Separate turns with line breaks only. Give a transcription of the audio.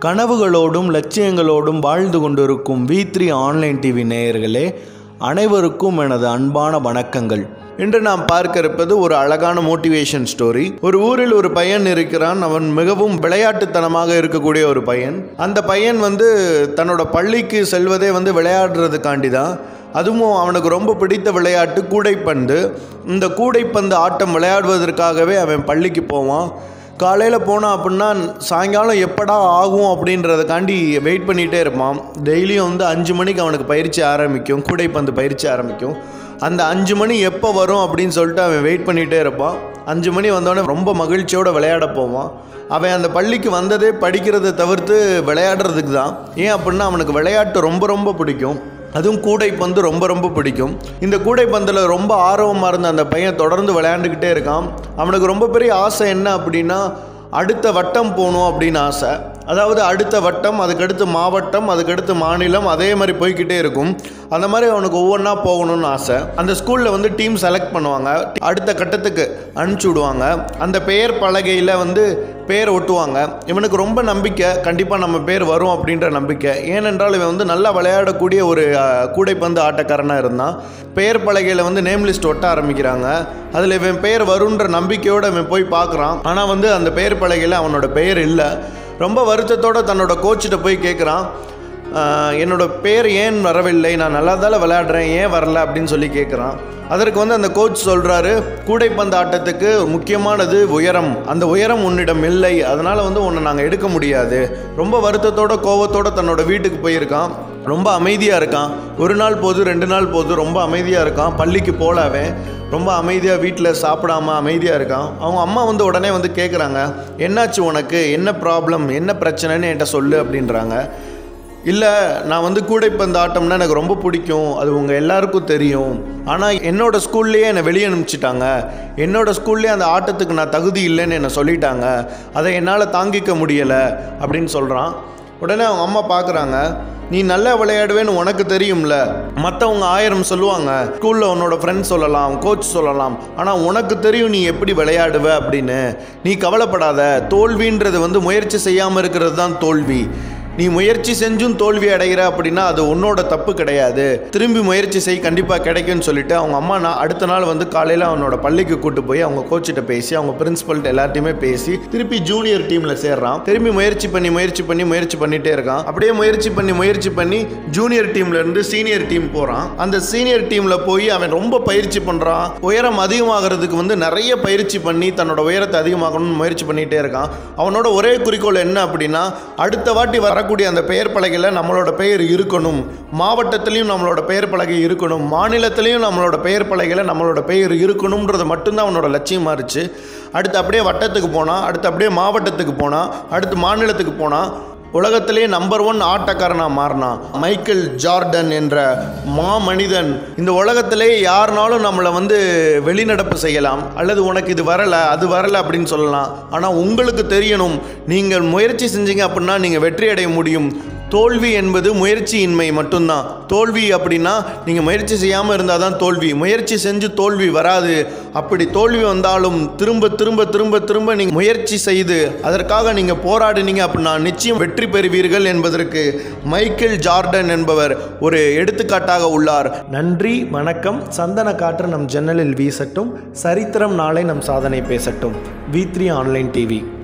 கனவுகளோடும் லட்சியங்களோடும் வாழ்ந்து கொண்டிருக்கும் V3 online TV நேயர்களே, அனைவருக்கும் எனது அன்பான வணக்கங்கள். இன்று நாம் பார்க்க இருப்பது ஒரு அழகான மோட்டிவேஷன் ஸ்டோரி. ஒரு ஊரில் ஒரு பையன் இருக்கிறான். அவன் மிகவும் விளையாட்டுத்தனமாக இருக்கக்கூடிய ஒரு பையன். அந்த பையன் தன்னோட பள்ளிக்கு செல்வதே விளையாடுறதுக்காண்டி தான். அதுவும் அவனுக்கு ரொம்ப பிடித்த விளையாட்டு கூடைப்பந்து. இந்த கூடைப்பந்து ஆட்டம் விளையாடுவதற்காகவே அவன் பள்ளிக்கு போவான். காலையில் போனான் அப்படின்னா சாயங்காலம் எப்படா ஆகும் அப்படின்றதுக்காண்டி வெயிட் பண்ணிகிட்டே இருப்பான். டெய்லியும் 5 மணிக்கு அவனுக்கு பயிற்சி ஆரம்பிக்கும், கூடைப்பந்து பயிற்சி ஆரம்பிக்கும். அந்த 5 மணி எப்போ வரும் அப்படின்னு சொல்லிட்டு அவன் வெயிட் பண்ணிகிட்டே இருப்பான். 5 மணி வந்தோடனே ரொம்ப மகிழ்ச்சியோடு விளையாட போவான். அவன் அந்த பள்ளிக்கு வந்ததே படிக்கிறதை தவிர்த்து விளையாடுறதுக்கு தான். ஏன் அப்படின்னா அவனுக்கு விளையாட்டு ரொம்ப ரொம்ப பிடிக்கும். அதுவும் கூடைப்பந்து ரொம்ப ரொம்ப பிடிக்கும். இந்த கூடைப்பந்தில் ரொம்ப ஆர்வமாக இருந்த அந்த பையன் தொடர்ந்து விளையாண்டுக்கிட்டே இருக்கான். அவனுக்கு ரொம்ப பெரிய ஆசை என்ன அப்படின்னா, அடுத்த வட்டம் போகணும் அப்படின்னு ஆசை. அதாவது அடுத்த வட்டம், அதுக்கடுத்து மாவட்டம், அதுக்கடுத்து மாநிலம், அதே மாதிரி போய்கிட்டே இருக்கும். அந்த மாதிரி அவனுக்கு ஒவ்வொன்றா போகணும்னு ஆசை. அந்த ஸ்கூலில் டீம் செலக்ட் பண்ணுவாங்க, அடுத்த கட்டத்துக்கு அனுப்பிச்சி விடுவாங்க. அந்த பெயர் பலகையில் பேர் ஒட்டுவாங்க. இவனுக்கு ரொம்ப நம்பிக்கை, கண்டிப்பாக நம்ம பேர் வரும் அப்படின்ற நம்பிக்கை. ஏனென்றால் இவன் நல்லா விளையாடக்கூடிய ஒரு கூடைப்பந்து ஆட்டக்காரனாக இருந்தான். பெயர் பலகையில் நேம் லிஸ்ட் ஒட்ட ஆரம்பிக்கிறாங்க. அதில் இவன் பெயர் வருன்ற நம்பிக்கையோடு இவன் போய் பார்க்குறான். ஆனால் அந்த பெயர் பலகையில் அவனோட பெயர் இல்லை. ரொம்ப வருத்தத்தோடு தன்னோட கோச்சிட்ட போய் கேட்குறான், என்னோட பேர் ஏன் வரவில்லை, நான் நல்லா தான் விளையாடுறேன், ஏன் வரல அப்படின்னு சொல்லி கேட்குறான். அதற்கு அந்த கோச் சொல்கிறாரு, கூடைப்பந்து ஆட்டத்துக்கு முக்கியமானது உயரம், அந்த உயரம் உன்னிடம் இல்லை, அதனால் உன்னை நாங்கள் எடுக்க முடியாது. ரொம்ப வருத்தத்தோட கோவத்தோடு தன்னோட வீட்டுக்கு போயிருக்கான். ரொம்ப அமைதியாக இருக்கான். 1 நாள் போது 2 நாள் போது ரொம்ப அமைதியாக இருக்கான். பள்ளிக்கு போகலாவே ரொம்ப அமைதியாக வீட்டில் சாப்பிடாமல் அமைதியாக இருக்கான். அவங்க அம்மா உடனே கேட்குறாங்க, என்னாச்சு உனக்கு, என்ன ப்ராப்ளம், என்ன பிரச்சனைன்னு என்கிட்ட சொல்லு அப்படின்றாங்க. இல்லை, நான் கூடைப்பந்து ஆட்டம்னா எனக்கு ரொம்ப பிடிக்கும், அது உங்கள் எல்லாருக்கும் தெரியும். ஆனால் என்னோடய ஸ்கூல்லேயே என்னை வெளியே அனுப்பிச்சிட்டாங்க. என்னோடய ஸ்கூல்லேயே அந்த ஆட்டத்துக்கு நான் தகுதி இல்லைன்னு என்னை சொல்லிட்டாங்க. அதை என்னால் தாங்கிக்க முடியலை அப்படின்னு சொல்கிறான். உடனே அவங்க அம்மா பார்க்குறாங்க, நீ நல்லா விளையாடுவேன்னு உனக்கு தெரியும்ல, மற்றவங்க 1000 சொல்லுவாங்க, ஸ்கூலில் உன்னோட ஃப்ரெண்ட்ஸ் சொல்லலாம், கோச் சொல்லலாம், ஆனால் உனக்கு தெரியும் நீ எப்படி விளையாடுவ அப்படின்னு. நீ கவலைப்படாத, தோல்வின்றது முயற்சி செய்யாமல் இருக்கிறது தான் தோல்வி. நீ முயற்சி செஞ்சும் தோல்வி அடைகிற அப்படின்னா அது உன்னோட தப்பு கிடையாது, திரும்பி முயற்சி செய், கண்டிப்பாக கிடைக்கும்னு சொல்லிட்டு அவங்க அம்மா அடுத்த நாள் காலையில் அவனோட பள்ளிக்கு கூட்டு போய் அவங்க கோச்சிட்ட பேசி, அவங்க பிரின்சிபல்கிட்ட எல்லாத்தையுமே பேசி திருப்பி ஜூனியர் டீமில் சேர்றான். திரும்பி முயற்சி பண்ணிகிட்டே இருக்கான். அப்படியே முயற்சி பண்ணி ஜூனியர் டீம்லேருந்து சீனியர் டீம் போகிறான். அந்த சீனியர் டீமில் போய் அவன் ரொம்ப பயிற்சி பண்ணுறான். உயரம் அதிகமாகிறதுக்கு நிறைய பயிற்சி பண்ணி தன்னோட உயரத்தை அதிகமாகணும்னு முயற்சி பண்ணிகிட்டே இருக்கான். அவனோட ஒரே குறிக்கோள் என்ன அப்படின்னா, அடுத்த வாட்டி வரக்கூடிய அந்த பெயர் பலகையில் நம்மளோட பெயர் இருக்கணும், மாவட்டத்திலையும் நம்மளோட பெயர் பலகை இருக்கணும், மாநிலத்திலையும் நம்மளோட பெயர் பலகையில் நம்மளோட பெயர் இருக்கணும்ன்றது மட்டும்தான் அவனோட லட்சியமாக இருந்துச்சு. அடுத்து அப்படியே வட்டத்துக்கு போனான், அடுத்து அப்படியே மாவட்டத்துக்கு போனான், அடுத்து மாநிலத்துக்கு போனான். உலகத்திலே நம்பர் 1 ஆட்டக்காரனாக மாறினான். மைக்கேல் ஜார்டன் என்ற மனிதன். இந்த உலகத்திலே யாருனாலும் நம்மளை வெளிநடப்பு செய்யலாம், அல்லது உனக்கு இது வரலை அது வரலை அப்படின்னு சொல்லலாம். ஆனால் உங்களுக்கு தெரியணும், நீங்கள் முயற்சி செஞ்சீங்க அப்படின்னா நீங்கள் வெற்றி அடைய முடியும். தோல்வி என்பது முயற்சியின்மை மட்டும்தான். தோல்வி அப்படின்னா நீங்கள் முயற்சி செய்யாமல் இருந்தால் தான் தோல்வி. முயற்சி செஞ்சு தோல்வி வராது. அப்படி தோல்வி வந்தாலும் திரும்ப திரும்ப திரும்ப திரும்ப நீங்கள் முயற்சி செய்து அதற்காக நீங்கள் போராடினீங்க அப்படின்னா நிச்சயம் வெற்றி பெறுவீர்கள் என்பதற்கு மைக்கேல் ஜார்டன் என்பவர் ஒரு எடுத்துக்காட்டாக உள்ளார். நன்றி, வணக்கம். சந்தன காற்று நம் ஜன்னலில் வீசட்டும், சரித்திரம் நாளை நம் சாதனை பேசட்டும். V3 online TV.